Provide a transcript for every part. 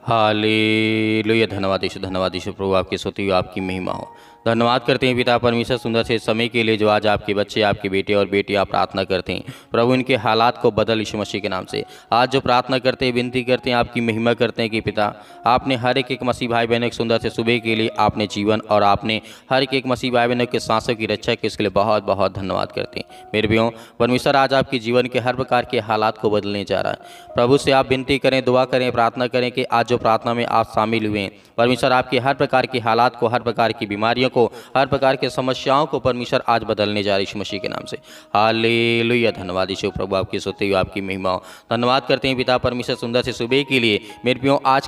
Hallelujah. धन्यवाद यीशु प्रभु, आपकी स्तुति हो, आपकी महिमा हो। धन्यवाद करते हैं पिता परमेश्वर सुंदर से समय के लिए जो आज आपके बच्चे, आपके बेटे और बेटियां प्रार्थना करते हैं। प्रभु इनके हालात को बदल यीशु मसीह के नाम से। आज जो प्रार्थना करते हैं, विनती करते हैं, आपकी महिमा करते हैं कि पिता आपने हर एक मसीह भाई बहनों के सुंदर से सुबह के लिए आपने जीवन और आपने हर एक मसीह भाई बहनों के सांसों की रक्षा की, इसके लिए बहुत बहुत धन्यवाद करते हैं। मेरे भाइयों, परमेश्वर आज आपके जीवन के हर प्रकार के हालात को बदलने जा रहा है। प्रभु से आप विनती करें, दुआ करें, प्रार्थना करें कि आज जो प्रार्थना में आप शामिल हुए हैं, परमेश्वर आपके हर प्रकार के हालात को, हर प्रकार की बीमारियों को, हर प्रकार के समस्याओं को परमेश्वर आज बदलने जा रही यीशु मसीह के नाम से। हालेलुया। धन्यवाद यीशु प्रभु, आपकी स्तुति हो, आपकी महिमा हो। धन्यवाद करते हैं पिता परमेश्वर सुंदर से सुबह के लिए। मेरे प्रियो, आज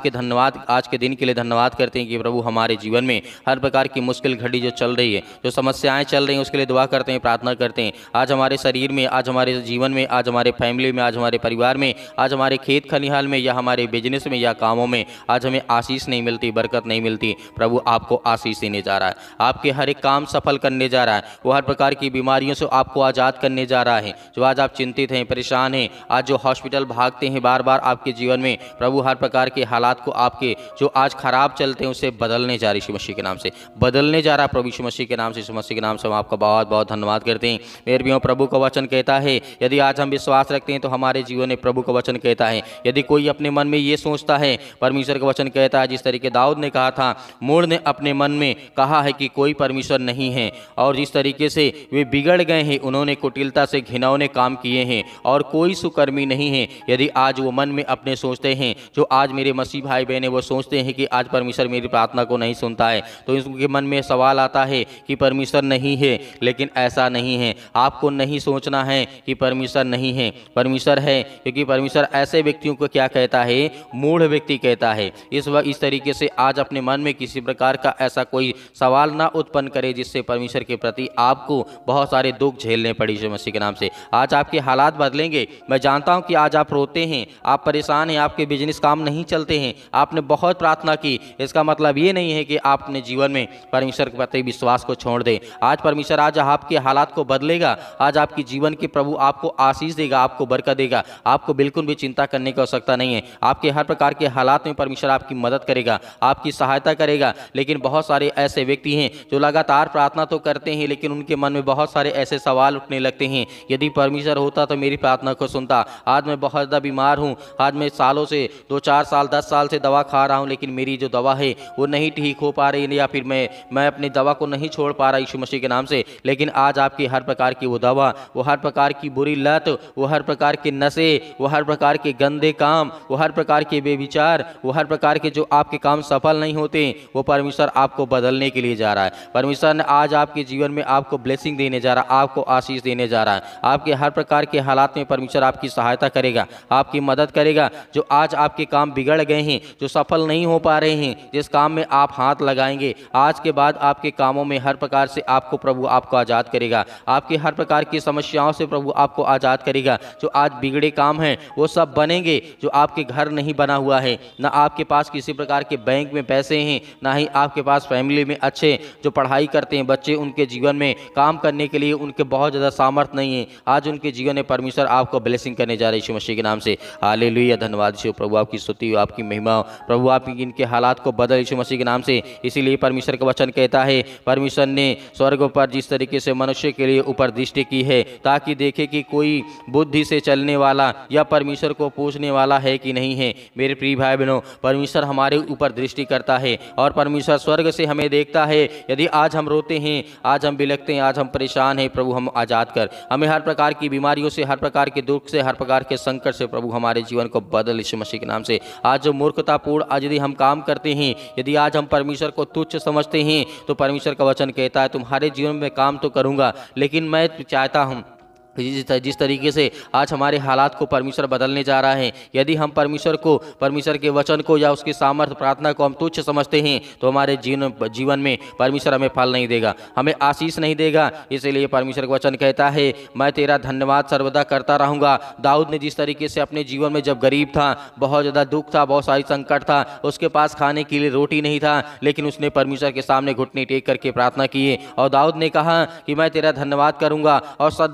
के दिन के लिए धन्यवाद करते हैं कि प्रभु हमारे जीवन में हर प्रकार की मुश्किल घड़ी जो चल रही है, जो समस्याएं चल रही हैं, उसके लिए दुआ करते हैं, प्रार्थना करते हैं। आज हमारे शरीर में, आज हमारे जीवन में, आज हमारे फैमिली में, आज हमारे परिवार में, आज हमारे खेत खलिहान में या हमारे बिजनेस में या कामों में आज हमें आशीष नहीं मिलती, बरकत नहीं मिलती। प्रभु आपको आशीष देने जा रहा है, आपके हर एक काम सफल करने जा रहा है। वो हर प्रकार की बीमारियों से आपको आज़ाद करने जा रहा है। जो आज आप चिंतित हैं, परेशान हैं, आज जो हॉस्पिटल भागते हैं बार बार आपके जीवन में, प्रभु हर प्रकार के हालात को आपके जो आज खराब चलते हैं उसे बदलने जा रही यीशु मसीह के नाम से, बदलने जा रहा प्रभु यीशु मसीह के नाम से। यीशु मसीह के नाम से हम आपका बहुत बहुत धन्यवाद करते हैं। मेरे प्रियो, प्रभु का वचन कहता है, यदि आज हम विश्वास रखते हैं तो हमारे जीवन में, प्रभु का वचन कहता है, यदि कोई अपने मन में ये सोचता है, परमेश्वर का वचन कहता है, जिस तरीके दाऊद ने कहा था, मूढ़ ने अपने मन में कहा है कि कोई परमेश्वर नहीं है, और जिस तरीके से वे बिगड़ गए हैं, उन्होंने कुटिलता से घिनौने काम किए हैं और कोई सुकर्मी नहीं है। यदि आज वो मन में अपने सोचते हैं, जो आज मेरे मसीह भाई बहन वो सोचते हैं कि आज परमेश्वर मेरी प्रार्थना को नहीं सुनता है, तो उनके मन में सवाल आता है कि परमेश्वर नहीं है। लेकिन ऐसा नहीं है, आपको नहीं सोचना है कि परमेश्वर नहीं है, परमेश्वर है। क्योंकि परमेश्वर ऐसे व्यक्तियों को क्या कहता है? मूढ़ व्यक्ति कहता है। इस तरीके से आज अपने मन में किसी प्रकार का ऐसा कोई सवाल ना उत्पन्न करे जिससे परमेश्वर के प्रति आपको बहुत सारे दुख झेलने पड़े यीशु मसीह के नाम से। आज आपके हालात बदलेंगे। मैं जानता हूं कि आज आप रोते हैं, आप परेशान हैं, आपके बिजनेस काम नहीं चलते हैं, आपने बहुत प्रार्थना की। इसका मतलब ये नहीं है कि आप अपने जीवन में परमेश्वर के प्रति विश्वास को छोड़ दें। आज परमेश्वर आज आपके हालात को बदलेगा। आज आपके जीवन के प्रभु आपको आशीष देगा, आपको बरकत देगा। आपको बिल्कुल भी चिंता करने की आवश्यकता नहीं है। आपके हर प्रकार के हालात में परमेश्वर आपकी मदद करेगा, आपकी सहायता करेगा। लेकिन बहुत सारे ऐसे व्यक्ति हैं जो लगातार प्रार्थना तो करते हैं, लेकिन उनके मन में बहुत सारे ऐसे सवाल उठने लगते हैं, यदि परमेश्वर होता तो मेरी प्रार्थना को सुनता। आज मैं बहुत ज़्यादा बीमार हूँ, आज मैं सालों से 2-4 साल 10 साल से दवा खा रहा हूँ, लेकिन मेरी जो दवा है वो नहीं ठीक हो पा रही, या फिर मैं अपनी दवा को नहीं छोड़ पा रहा यीशु मसीह के नाम से। लेकिन आज आपकी हर प्रकार की वो दवा, वो हर प्रकार की बुरी लत, वो हर प्रकार के नशे, वो हर प्रकार के गंदे काम, वो हर प्रकार के बेविचार, वो हर प्रकार के जो आपके काम सफल नहीं होते, वो परमेश्वर आपको बदलने के लिए जा रहा है। परमेश्वर ने आज आपके जीवन में आपको ब्लेसिंग देने जा रहा है, आपको आशीष देने जा रहा है। आपके हर प्रकार के हालात में परमेश्वर आपकी सहायता करेगा, आपकी मदद करेगा। जो आज आपके काम बिगड़ गए हैं, जो सफल नहीं हो पा रहे हैं, जिस काम में आप हाथ लगाएंगे, आज के बाद आपके कामों में हर प्रकार से आपको प्रभु आपको आज़ाद करेगा। आपकी हर प्रकार की समस्याओं से प्रभु आपको आज़ाद करेगा। जो आज बिगड़े काम हैं वो सब बनेंगे। जो आपके घर नहीं बना हुआ है, ना आपके पास किसी प्रकार के बैंक में पैसे हैं, ना ही आपके पास फैमिली में अच्छे जो पढ़ाई करते हैं बच्चे, उनके जीवन में काम करने के लिए उनके बहुत ज़्यादा सामर्थ्य नहीं है, आज उनके जीवन में परमेश्वर आपको ब्लेसिंग करने जा रहे हैं यीशु मसीह के नाम से। हालेलुया। धन्यवाद यीशु प्रभु, आपकी स्तुति हो, आपकी महिमा हो। प्रभु आप इनके हालात को बदल यीशु मसीह के नाम से। इसीलिए परमेश्वर का वचन कहता है, परमेश्वर ने स्वर्ग पर जिस तरीके से मनुष्य के लिए ऊपर दृष्टि की है, ताकि देखे कि कोई बुद्धि से चलने वाला या परमेश्वर को पूछने वाला है कि नहीं है। मेरे प्रिय भाई बहनों, परमेश्वर हमारे ऊपर दृष्टि करता है और परमेश्वर स्वर्ग से हमें देखता है। यदि आज हम रोते हैं, आज हम बिलखते हैं, आज हम परेशान हैं, प्रभु हम आज़ाद कर, हमें हर प्रकार की बीमारियों से, हर प्रकार के दुख से, हर प्रकार के संकट से प्रभु हमारे जीवन को बदल यीशु मसीह के नाम से। आज जो मूर्खतापूर्ण आज यदि हम काम करते हैं, यदि आज हम परमेश्वर को तुच्छ समझते हैं, तो परमेश्वर का वचन कहता है तुम्हारे जीवन में काम तो करूँगा, लेकिन मैं चाहता हूँ जिस तरीके से आज हमारे हालात को परमेश्वर बदलने जा रहा है, यदि हम परमेश्वर को, परमेश्वर के वचन को या उसकी सामर्थ्य प्रार्थना को हम तुच्छ समझते हैं, तो हमारे जीवन में परमेश्वर हमें फल नहीं देगा, हमें आशीष नहीं देगा। इसलिए परमेश्वर का वचन कहता है, मैं तेरा धन्यवाद सर्वदा करता रहूँगा। दाऊद ने जिस तरीके से अपने जीवन में जब गरीब था, बहुत ज़्यादा दुख था, बहुत सारी संकट था, उसके पास खाने के लिए रोटी नहीं था, लेकिन उसने परमेश्वर के सामने घुटने टेक करके प्रार्थना की और दाऊद ने कहा कि मैं तेरा धन्यवाद करूँगा और सदा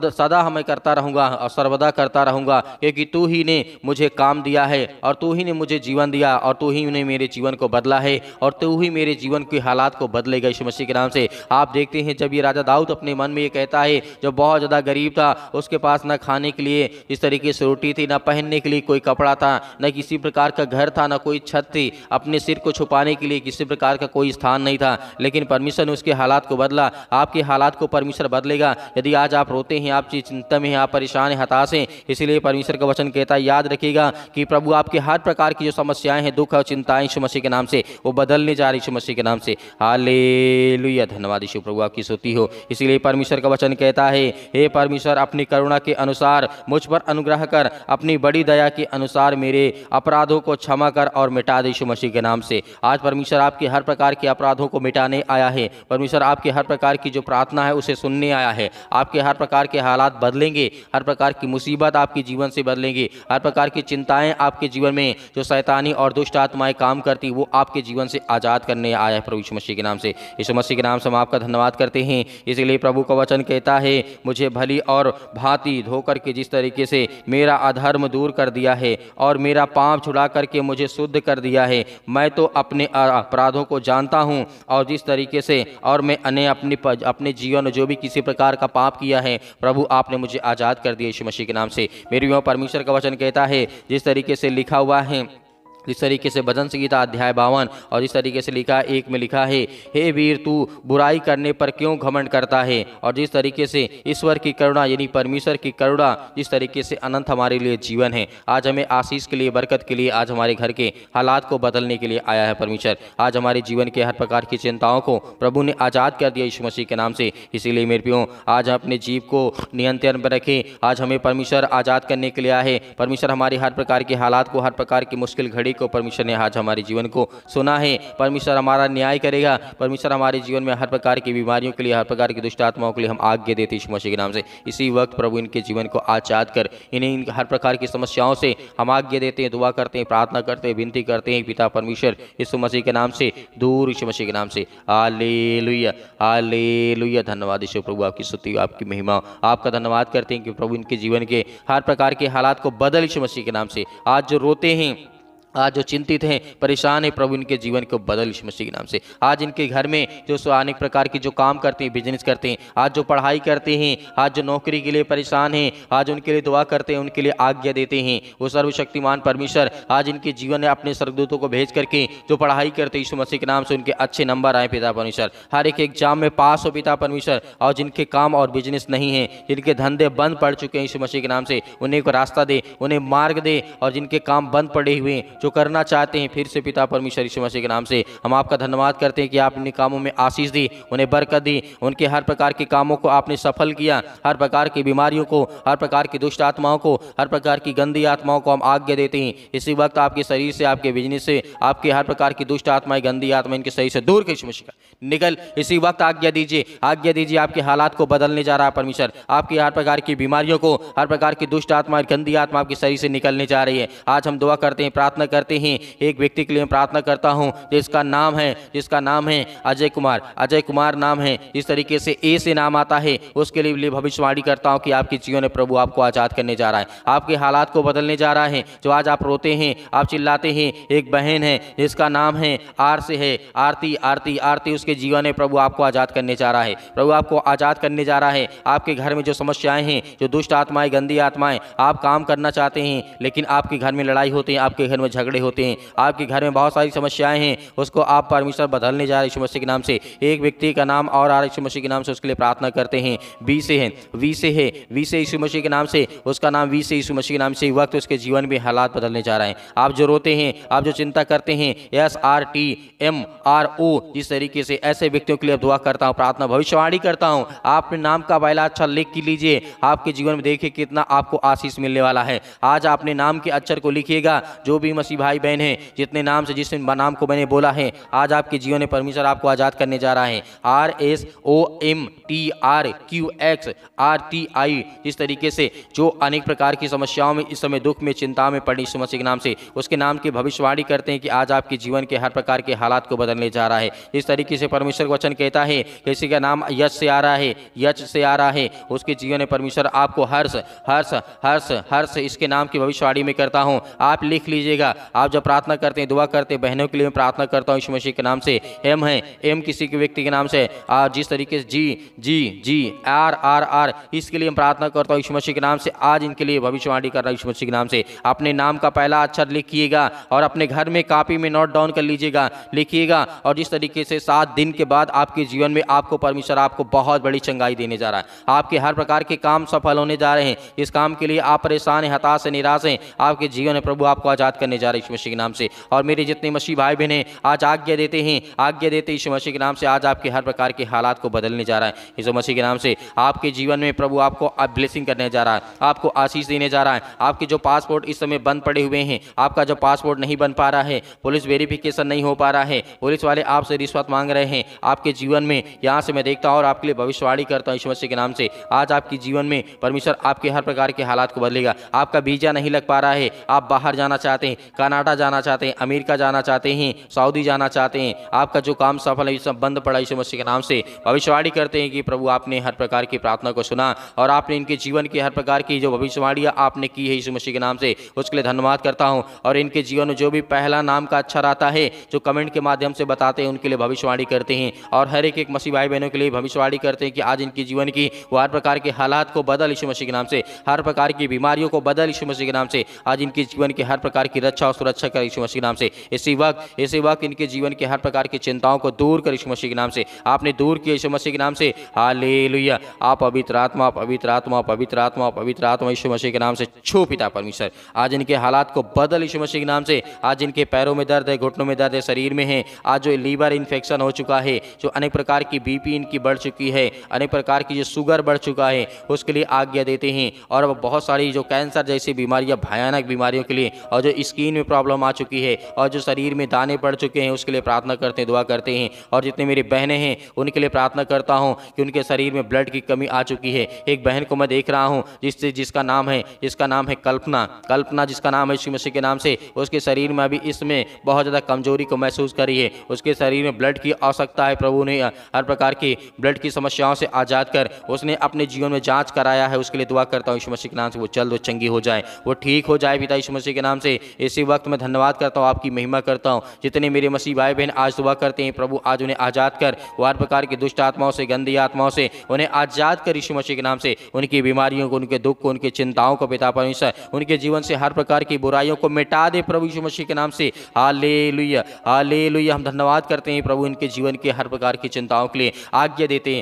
सर्वदा मैं करता रहूँगा और सर्वदा करता रहूँगा, क्योंकि तू ही ने मुझे काम दिया है और तू ही ने मुझे जीवन दिया और तू ही ने मेरे जीवन को बदला है और तू ही मेरे जीवन के हालात को बदलेगा यीशु मसीह के नाम से। आप देखते हैं जब ये राजा दाऊद अपने मन में ये कहता है, जो बहुत ज़्यादा गरीब था, उसके पास न खाने के लिए इस तरीके से रोटी थी, न पहनने के लिए कोई कपड़ा था, न किसी प्रकार का घर था, न कोई छत थी, अपने सिर को छुपाने के लिए किसी प्रकार का कोई स्थान नहीं था, लेकिन परमेश्वर ने उसके हालात को बदला। आपके हालात को परमेश्वर बदलेगा। यदि आज आप रोते हैं, आप चिंता में हैं, आप परेशान हैं, हताश हैं, इसलिए परमेश्वर का वचन कहता है, याद रखिएगा कि प्रभु आपके हर प्रकार की जो समस्याएं हैं, दुख और चिंताएं यीशु मसीह के नाम से वो बदलने जा रही यीशु मसीह के नाम से। हालेलुया, धन्यवाद यीशु प्रभु आपकी स्तुति हो। इसलिए परमेश्वर का वचन कहता है, हे परमेश्वर अपनी करुणा के अनुसार मुझ पर अनुग्रह कर, अपनी बड़ी दया के अनुसार मेरे अपराधों को क्षमा कर और मिटा दे यीशु मसीह के नाम से। आज परमेश्वर आपके हर प्रकार के अपराधों को मिटाने आया है। परमेश्वर आपके हर प्रकार की जो प्रार्थना है उसे सुनने आया है। आपके हर प्रकार के हालात बदलेंगे, हर प्रकार की मुसीबत आपके जीवन से बदलेंगे, हर प्रकार की चिंताएं आपके जीवन में जो शैतानी और दुष्ट आत्माएं काम करती वो आपके जीवन से आज़ाद करने आया है प्रभु यीशु मसीह के नाम से। यीशु मसीह के नाम से हम आपका धन्यवाद करते हैं। इसलिए प्रभु का वचन कहता है, मुझे भली और भांति धोकर के जिस तरीके से मेरा अधर्म दूर कर दिया है और मेरा पाप छुड़ा करके मुझे शुद्ध कर दिया है, मैं तो अपने अपराधों को जानता हूँ और जिस तरीके से और मैं अपने जीवन में जो भी किसी प्रकार का पाप किया है, प्रभु आपने मुझे आज़ाद कर दिया यीशु मसीह के नाम से। मेरी ओर परमेश्वर का वचन कहता है, जिस तरीके से लिखा हुआ है, जिस तरीके से भजन संगीता अध्याय 52 और जिस तरीके से लिखा 1 में लिखा है, हे वीर तू बुराई करने पर क्यों घमंड करता है। और जिस तरीके से ईश्वर की करुणा यानी परमेश्वर की करुणा जिस तरीके से अनंत हमारे लिए जीवन है, आज हमें आशीष के लिए, बरकत के लिए, आज हमारे घर के हालात को बदलने के लिए आया है परमेश्वर। आज हमारे जीवन के हर प्रकार की चिंताओं को प्रभु ने आज़ाद कर दिया यीशु मसीह के नाम से। इसीलिए मेरे प्रियो, आज अपने जीव को नियंत्रण पर रखें। आज हमें परमेश्वर आज़ाद करने के लिए आया है। परमेश्वर हमारी हर प्रकार के हालात को, हर प्रकार की मुश्किल घड़ी को परमेश्वर ने आज हमारे जीवन को सुना है। परमेश्वर हमारा न्याय करेगा। परमेश्वर हमारे जीवन में हर प्रकार की बीमारियों के लिए, हर प्रकार की दुष्ट आत्माओं के लिए हम आज्ञा देते यीशु मसीह के नाम से। इसी वक्त प्रभु इनके जीवन को आज़ाद कर, इन हर प्रकार की समस्याओं से हम आज्ञा देते हैं, दुआ करते हैं, प्रार्थना करते हैं, विनती करते हैं पिता परमेश्वर यीशु मसीह के नाम से, दूर यीशु मसीह के नाम से। हालेलुया, हालेलुया, धन्यवाद यीशु प्रभु आपकी स्तुति, आपकी महिमा, आपका धन्यवाद करते हैं कि प्रभु इनके जीवन के हर प्रकार के हालात को बदल यीशु मसीह के नाम से। आज जो रोते हैं, आज जो चिंतित हैं, परेशान हैं, प्रभु इनके जीवन को बदल यीशु मसीह के नाम से। आज इनके घर में जो अनेक प्रकार की जो काम करते हैं, बिजनेस करते हैं, आज जो पढ़ाई करते हैं, आज जो नौकरी के लिए परेशान हैं, आज उनके लिए दुआ करते हैं, उनके लिए आज्ञा देते हैं, वो सर्वशक्तिमान परमेश्वर आज इनके जीवन में अपने स्वर्गदूतों को भेज करके जो पढ़ाई करते हैं यीशु मसीह के नाम से, उनके अच्छे नंबर आए पिता परमेश्वर, हर एक एग्जाम में पास हो पिता परमेश्वर। और जिनके काम और बिजनेस नहीं है, जिनके धंधे बंद पड़ चुके हैं यीशु मसीह के नाम से, उन्हें को रास्ता दे, उन्हें मार्ग दे। और जिनके काम बंद पड़े हुए जो करना चाहते हैं, फिर से पिता परमेश्वर यीशु मसीह के नाम से हम आपका धन्यवाद करते हैं कि आप इन कामों में आशीष दी, उन्हें बरकत दी, उनके हर प्रकार के कामों को आपने सफल किया। हर प्रकार की बीमारियों को, हर प्रकार की दुष्ट आत्माओं को, हर प्रकार की गंदी आत्माओं को हम आज्ञा देते हैं। इसी वक्त आपके शरीर से, आपके बिजनेस से, आपके हर प्रकार की दुष्ट आत्माएं, गंदी आत्मा इनके शरीर से दूर यीशु मसीह का निकल। इसी वक्त आज्ञा दीजिए, आज्ञा दीजिए। आपके हालात को बदलने जा रहा है परमेश्वर। आपकी हर प्रकार की बीमारियों को, हर प्रकार की दुष्ट आत्मा, गंदी आत्मा आपके शरीर से निकलने जा रही है। आज हम दुआ करते हैं, प्रार्थना करते हैं। एक व्यक्ति के लिए मैं प्रार्थना करता हूं जिसका नाम है अजय कुमार। अजय कुमार नाम है, जिस तरीके से ए से नाम आता है, उसके लिए भविष्यवाणी करता हूं कि आपके जीवन में प्रभु आपको आजाद करने जा रहा है, आपके हालात को बदलने जा रहा है। जो आज आप रोते हैं, आप चिल्लाते हैं, एक बहन है जिसका नाम है आर से है, आरती आरती आरती, उसके जीवन में प्रभु आपको आजाद करने जा रहा है। प्रभु आपको आजाद करने जा रहा है। आपके घर में जो समस्याएं हैं, जो दुष्ट आत्माएं, गंदी आत्माएं, आप काम करना चाहते हैं लेकिन आपके घर में लड़ाई होती है, आपके घर में झगड़े होते हैं, आपके घर में बहुत सारी समस्याएं हैं, उसको आप परमेश्वर बदलने जा रहे हैं यीशु मसीह के नाम से। एक व्यक्ति का नाम और आ रहा है यीशु मसीह के नाम से, उसके लिए प्रार्थना करते हैं। वी से यीशु मसीह के नाम से, उसका नाम वी से यीशु मसीह के नाम से। वक्त उसके जीवन में हालात बदलने जा रहे हैं। आप जो रोते हैं, आप जो चिंता करते हैं, SRTMRO, जिस तरीके से ऐसे व्यक्तियों के लिए दुआ करता हूँ, प्रार्थना भविष्यवाणी करता हूँ। आप अपने नाम का पहला अक्षर लिख के लीजिए, आपके जीवन में देखिए कितना आपको आशीष मिलने वाला है। आज आपने नाम के अक्षर को लिखिएगा, जो भी मसीह भाई बहन हैं, जितने नाम से जिस नाम को मैंने बोला है, आज आपके जीवन में परमेश्वर आपको आज़ाद करने जा रहा है। RSOMTRQXRTI, जिस तरीके से जो अनेक प्रकार की समस्याओं में, इस समय दुख में, चिंता में पड़ी यीशु मसीह के नाम से, उसके नाम की भविष्यवाणी करते हैं कि आज आपके जीवन के हर प्रकार के हालात को बदलने जा रहा है। इस तरीके से परमेश्वर का वचन कहता है, किसी का नाम यश से आ रहा है, यश से आ रहा है, उसके जीवन में परमेश्वर आपको हर्ष हर्ष हर्ष हर्ष इसके नाम की भविष्यवाणी में करता हूँ। आप लिख लीजिएगा। आप जब प्रार्थना करते हैं, दुआ करते हैं, बहनों के लिए मैं प्रार्थना करता हूँ यीशु मसीह के नाम से। एम है, एम किसी के व्यक्ति के नाम से, जिस तरीके से जी आर, इसके लिए हम प्रार्थना करता हूँ यीशु मसीह के नाम से। आज इनके लिए भविष्यवाणी कर रहा हूँ यीशु मसीह के नाम से। अपने नाम का पहला अक्षर लिखिएगा और अपने घर में कापी में नोट डाउन कर लीजिएगा, लिखिएगा। और जिस तरीके से 7 दिन के बाद आपके जीवन में आपको परमेश्वर आपको बहुत बड़ी चंगाई देने जा रहा है। आपके हर प्रकार के काम सफल होने जा रहे हैं। इस काम के लिए आप परेशान हैं, हताश हैं, निराश हैं, आपके जीवन में प्रभु आपको आजाद करने जा रहे हैं यीशु मसीह के नाम से। और मेरे जितने मसीह भाई बहन हैं, आज आज्ञा देते हैं, आज्ञा देते यीशु मसीह के नाम से, आज आपके हर प्रकार के हालात को बदलने जा रहा है यीशु मसीह के नाम से। आपके जीवन में प्रभु आपको ब्लेसिंग करने जा रहा है, आपको आशीष देने जा रहा है। आपके जो पासपोर्ट इस समय बंद पड़े हुए हैं, आपका जो पासपोर्ट नहीं बन पा रहा है, पुलिस वेरिफिकेशन नहीं हो पा रहा है, पुलिस वाले आपसे रिश्वत मांग रहे हैं आपके जीवन में, यहाँ से मैं देखता हूँ और आपके लिए भविष्यवाणी करता हूँ यीशु मसीह के नाम से। आज आपके जीवन में परमेश्वर आपके हर प्रकार के हालात को बदलेगा। आपका वीजा नहीं लग पा रहा है, आप बाहर जाना चाहते हैं, कनाडा जाना चाहते हैं, अमेरिका जाना चाहते हैं, सऊदी जाना चाहते हैं, आपका जो काम सफल है ये सब बंद पड़ा यीशु मसीह के नाम से। भविष्यवाणी करते हैं कि प्रभु आपने हर प्रकार की प्रार्थना को सुना और आपने इनके जीवन की हर प्रकार की जो भविष्यवाणियाँ आपने की है यीशु मसीह के नाम से, उसके लिए धन्यवाद करता हूँ। और इनके जीवन में जो भी पहला नाम का अक्षर आता है, जो कमेंट के माध्यम से बताते हैं, उनके लिए भविष्यवाणी करते हैं। और हर एक मसीह भाई बहनों के लिए भविष्यवाणी करते हैं कि आज इनके जीवन की वो हर प्रकार के हालात को बदल यीशु मसीह के नाम से, हर प्रकार की बीमारियों को बदल यीशु मसीह के नाम से। आज इनके जीवन के हर प्रकार की रक्षा और सुरक्षा कर यीशु मसीह के नाम से। इसी वक्त इनके जीवन के हर प्रकार की चिंताओं को दूर कर यीशु मसीह के नाम से। आपने दूर किया यीशु मसीह के नाम से। हालेलुया। आप पवित्र आत्मा, पवित्र आत्मा, पवित्र आत्मा, पवित्र आत्मा यीशु मसीह के नाम से छू पिता परमेश्वर। आज इनके हालात को बदल यीशु मसीह के नाम से। आज इनके पैरों में दर्द है, घुटनों में दर्द है, शरीर में है, आज जो लीवर इन्फेक्शन हो चुका है, जो अनेक प्रकार की बीपी इनकी बढ़ चुकी है, अनेक प्रकार की जो शुगर बढ़ चुका है, उसके लिए आज्ञा देते हैं। और अब बहुत सारी जो कैंसर जैसी बीमारियां, भयानक बीमारियों के लिए, और जो स्किन में प्रॉब्लम आ चुकी है, और जो शरीर में दाने पड़ चुके हैं, उसके लिए प्रार्थना करते हैं, दुआ करते हैं। और जितने मेरी बहनें हैं उनके लिए प्रार्थना करता हूं कि उनके शरीर में ब्लड की कमी आ चुकी है। एक बहन को मैं देख रहा हूं जिसका नाम है कल्पना, जिसका नाम है यीशु मसीह के नाम से। उसके शरीर में अभी इसमें बहुत ज़्यादा कमजोरी को महसूस करी है। उसके शरीर में ब्लड की आवश्यकता है। प्रभु ने हर प्रकार की ब्लड की समस्याओं से आज़ाद कर उसने अपने जीवन में जांच कराया है। उसके लिए दुआ करता हूँ यीशु मसीह के नाम से, वो जल्द वो चंगी हो जाए, वो ठीक हो जाए पिता यीशु मसीह के नाम से। इसी वक्त मैं धन्यवाद करता हूँ, आपकी महिमा करता हूँ। जितने मेरे मसीह भाई बहन आज दुआ करते हैं, प्रभु आज उन्हें आज़ाद कर, वो हर प्रकार की दुष्ट आत्माओं से, गंदी आत्माओं से उन्हें आज़ाद कर यीशु मसीह के नाम से। उनकी बीमारियों को, उनके दुख को, उनकी चिंताओं को पिता परमेश्वर, उनके जीवन से हर प्रकार की बुराइयों को मिटा दे प्रभु यीशु मसीह के नाम से। Hallelujah, hallelujah. हम धन्यवाद करते हैं प्रभु इनके जीवन के हर प्रकार की चिंताओं के लिए। आज्ञा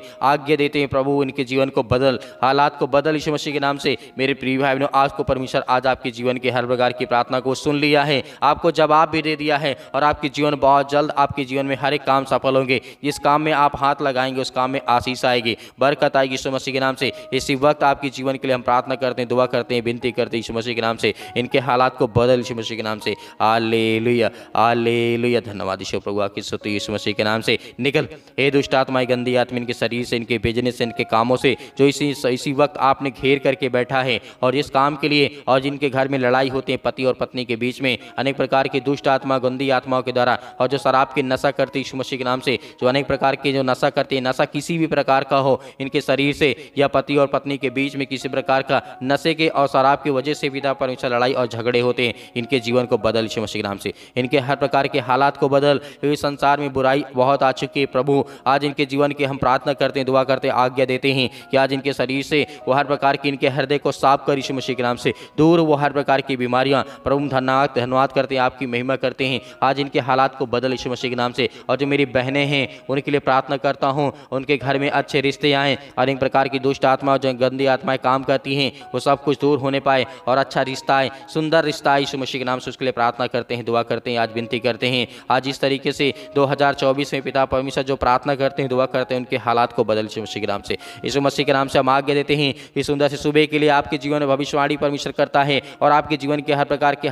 देते हैं प्रभु इनके जीवन को बदल, हालात को बदल यीशु मसीह के नाम से। मेरे प्रिय भाई बहनों, आज को परमेश्वर आज आपके जीवन के हर प्रकार की प्रार्थना को सुन लिया है, आपको जवाब भी दे दिया है, और आपके जीवन बहुत जल्द आपके जीवन में हर एक काम सफल होंगे। जिस काम में आप हाथ लगाएंगे उस काम में आशीष आएगी, बरकत आएगी यीशु मसीह के नाम से। इसी वक्त आपके जीवन के लिए हम प्रार्थना करते हैं, दुआ करते हैं, विनती करते हैं यीशु मसीह के नाम से। इनके हालात को बदल यीशु मसीह के नाम से। Hallelujah, hallelujah. धन्यवाद यीशु प्रभु, आपकी स्तुति यीशु मसीह के नाम से। निकल हे दुष्ट आत्माएं, गंदी आत्मा इनके शरीर से, इनके बिजनेस से, इनके कामों से, जो इसी वक्त आपने घेर करके बैठा है। और इस काम के लिए, और जिनके घर में लड़ाई होती है पति और पत्नी के बीच में, अनेक प्रकार की दुष्ट आत्मा, गंदी आत्माओं के द्वारा, और जो शराब की नशा करती यीशु मसीह के नाम से, जो अनेक प्रकार की जो नशा करती है, नशा किसी भी प्रकार का हो इनके शरीर से, या पति और पत्नी के बीच में किसी प्रकार का नशे के और शराब की वजह से पिता परमेश्वर लड़ाई और झगड़े होते हैं, इनके जीवन को बदल यीशु मसीह के नाम से। इनके हर प्रकार के हालात को बदल, क्योंकि संसार में बुराई बहुत आ चुकी है प्रभु। आज इनके जीवन की हम प्रार्थना करते हैं, दुआ करते हैं, आज्ञा देते हैं कि आज इनके शरीर से वो हर प्रकार की, इनके हृदय को साफ कर यीशु मसीह के नाम से, दूर वो हर प्रकार की बीमारियां। प्रभु धन्यवाद करते हैं, आपकी महिमा करते हैं। आज इनके हालात को बदल यीशु मसीह के नाम से। और जो मेरी बहनें हैं उनके लिए प्रार्थना करता हूँ, उनके घर में अच्छे रिश्ते आएँ, और इन प्रकार की दुष्ट आत्मा, जो गंदी आत्माएं काम करती हैं, वो सब कुछ दूर होने पाए, और अच्छा रिश्ता आए, सुंदर रिश्ता आए यीशु मसीह के नाम से। उसके लिए प्रार्थना करते हैं, दुआ करते हैं, आज विनती करते हैं। आज इस तरीके से 2024 में पिता परमेश्वर जो प्रार्थना करते हैं, दुआ करते हैं, उनके हालात को बदल यीशु मसीह के नाम से। यीशु मसीह के नाम से हम आज्ञा देते हैं, इस सुंदर से सुबह के लिए आपके जीवन में भविष्यवाणी परमेश्वर करता है, और आपके जीवन के हर प्रकार के हालात को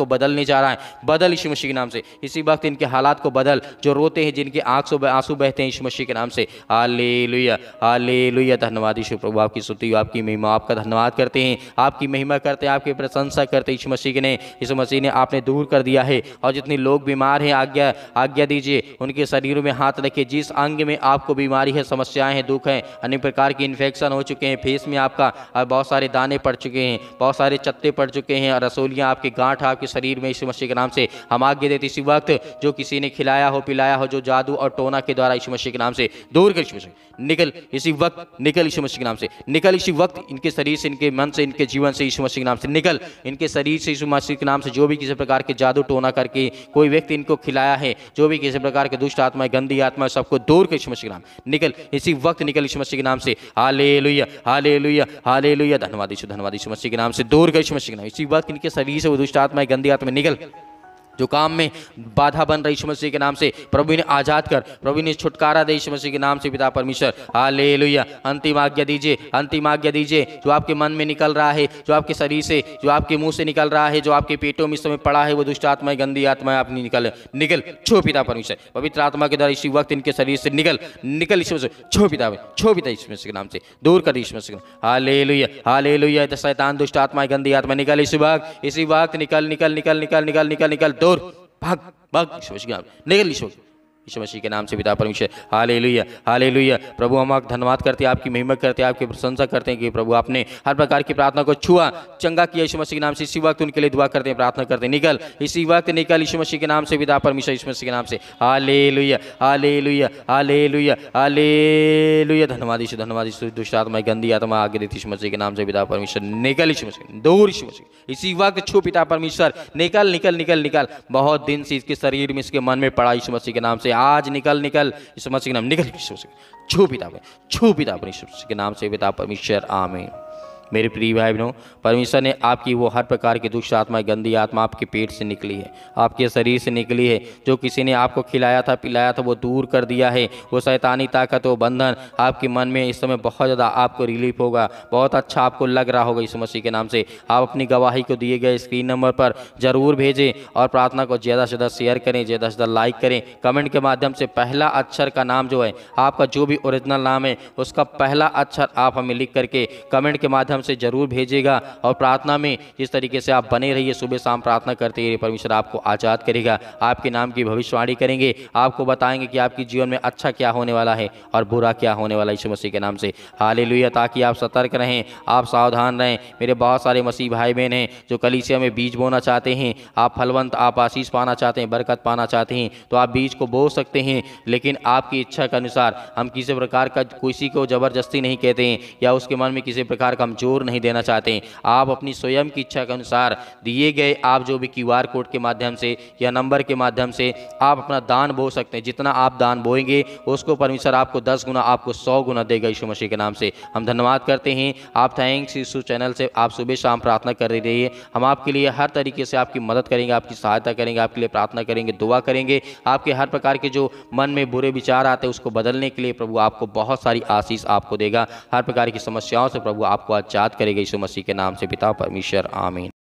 बदलने जा रहा है, बदल यीशु मसीह के नाम से। इसी वक्त इनके हालात को बदल, जो रोते हैं, जिनके आंख से आंसू बहते हैं, यीशु मसीह के नाम से। Hallelujah, hallelujah. धन्यवाद यीशु प्रभु, आपकी स्तुति, आपकी महिमा, आपका धन्यवाद करते हैं, आपकी महिमा करते हैं, आपकी प्रशंसा करते हैं यीशु मसीह के ने। यीशु मसीह ने आपने दूर कर दिया है। और जितने लोग बीमार हैं, आज्ञा दीजिए, उनके शरीरों में हाथ रखिए। जिस अंग में आपको बीमारी है, समस्याएं हैं, दुख हैं, अनेक प्रकार की इन्फेक्शन हो चुके हैं, फेस में आपका बहुत सारे दाने पड़ चुके हैं, बहुत सारे चत्ते पड़ चुके हैं, और रसोलियाँ आपके गांठ आपके शरीर में, यीशु मसीह के नाम से हम आज्ञा देते इसी वक्त, जो किसी ने खिलाया हो, पिलाया हो, जो जादू और टोना के द्वारा, यीशु मसीह के नाम से दूर कर, यीशु मसीह निकल इसी वक्त, निकल यीशु मसीह के नाम से, निकल इसी वक्त इनके शरीर से, इनके मन से, इनके जीवन से, यीशु मसीह के नाम से निकल, इनके शरीर से यीशु मसीह के नाम से। जो भी किसी प्रकार के जादू टोना करके कोई व्यक्ति इनको खिलाया है, जो भी किसी प्रकार के दुष्ट आत्माएं, गंदी आत्माएं, सबको दूर कर यीशु मसीह के नाम, निकल इसी वक्त, निकल यीशु मसीह के नाम से। Hallelujah, hallelujah, hallelujah. धन्यवाद यीशु मसीह के नाम से दूर कर यीशु मसीह के नाम। इसी वक्त इनके शरीर से वो दुष्ट आत्माएं, गंदी आत्माएं निकल, जो काम में बाधा बन रही, यीशु मसीह के नाम से प्रभु ने आजाद कर, प्रभु ने छुटकारा दे यीशु मसीह के नाम से। पिता परमेश्वर, हालेलुया। अंतिम आज्ञा दीजिए, अंतिम आज्ञा दीजिए, जो आपके मन में निकल रहा है, जो आपके शरीर से, जो आपके मुंह से निकल रहा है, जो आपके पेटों में इस समय पड़ा है, वो दुष्ट आत्माएं, गंदी आत्माएं अपनी निकल, निकल, छो पिता परमेश्वर, पवित्र आत्मा के द्वारा इसी वक्त इनके शरीर से निकल, निकल यीशु मसीह, छो पिता, छो पिता यीशु मसीह के नाम से दूर कर यीशु मसीह। Hallelujah, hallelujah. शैतान, दुष्ट आत्माएं, गंदी आत्मा निकल इसी वक्त, निकल, निकल, निकल, निकल, निकल, निकल, निकल, दूर, भाग, भाग यीशु मसीह के नाम, निकल यीशु मसीह के नाम से पिता परमेश्वर। Hallelujah, hallelujah. प्रभु हम आपका धन्यवाद करते हैं, आपकी महिमा करते हैं, आपकी प्रशंसा करते हैं कि प्रभु आपने हर प्रकार की प्रार्थना को छुआ, चंगा किया यीशु मसीह के नाम से। इसी वक्त उनके लिए दुआ करते हैं, प्रार्थना करते हैं, निकल इसी वक्त, निकल यीशु मसीह के नाम से पिता परमेश्वर, यीशु मसीह के नाम से। Hallelujah, hallelujah, hallelujah, hallelujah. धन्यवाद यीशु। दुष्ट आत्मा, गंदी आत्मा आगे देती यीशु मसीह के नाम से पिता परमेश्वर, निकल यीशु मसीह, दूर यीशु मसीह, इसी वक्त छू पिता परमेश्वर, निकल, निकल, निकल, निकल। बहुत दिन से इसके शरीर में, इसके मन में पड़ा यीशु मसीह के नाम से, आज निकल, निकल यीशु मसीह के नाम, निकल यीशु मसीह, छू पिता यीशु मसीह के नाम से पिता परमेश्वर, आमीन। मेरे प्रिय भाई बहनों, परमेश्वर ने आपकी वो हर प्रकार की दुष्ट आत्मा, गंदी आत्मा आपके पेट से निकली है, आपके शरीर से निकली है, जो किसी ने आपको खिलाया था, पिलाया था, वो दूर कर दिया है। वो शैतानी ताकत, वो बंधन आपके मन में इस समय बहुत ज़्यादा आपको रिलीफ होगा, बहुत अच्छा आपको लग रहा होगा यीशु मसीह के नाम से। आप अपनी गवाही को दिए गए स्क्रीन नंबर पर जरूर भेजें, और प्रार्थना को ज़्यादा से ज़्यादा शेयर करें, ज़्यादा से ज़्यादा लाइक करें। कमेंट के माध्यम से पहला अक्षर का नाम जो है, आपका जो भी ओरिजिनल नाम है, उसका पहला अक्षर आप हमें लिख करके कमेंट के माध्यम से जरूर भेजिएगा। और प्रार्थना में जिस तरीके से आप बने रहिए, सुबह शाम प्रार्थना करते रहिए, परमेश्वर आपको आजाद करेगा, आपके नाम की भविष्यवाणी करेंगे, आपको बताएंगे कि आपके जीवन में अच्छा क्या होने वाला है और बुरा क्या होने वाला है यीशु मसीह के नाम से। हालेलुया। ताकि आप सतर्क रहें, आप सावधान रहें। मेरे बहुत सारे मसीह भाई बहन हैं जो कलीसिया में बीज बोना चाहते हैं, आप फलवंत, आप आशीष पाना चाहते हैं, बरकत पाना चाहते हैं, तो आप बीज को बो सकते हैं, लेकिन आपकी इच्छा के अनुसार। हम किसी प्रकार का किसी को जबरदस्ती नहीं कहते हैं, या उसके मन में किसी प्रकार का हम जोर नहीं देना चाहते हैं। आप अपनी स्वयं की इच्छा के अनुसार दिए गए, आप जो भी QR कोड के माध्यम से या नंबर के माध्यम से आप अपना दान बो सकते हैं। जितना आप दान बोएंगे, उसको परमेश्वर आपको 10 गुना, आपको 100 गुना देगा यीशु मसीह के नाम से। हम धन्यवाद करते हैं। आप थैंक्स यीशु चैनल से आप सुबह शाम प्रार्थना कर रहिए। हम आपके लिए हर तरीके से आपकी मदद करेंगे, आपकी सहायता करेंगे, आपके लिए प्रार्थना करेंगे, दुआ करेंगे। आपके हर प्रकार के जो मन में बुरे विचार आते हैं, उसको बदलने के लिए प्रभु आपको बहुत सारी आशीष आपको देगा। हर प्रकार की समस्याओं से प्रभु आपको आजाद करेगा यीशु मसीह के नाम से पिता परमेश्वर, आमीन।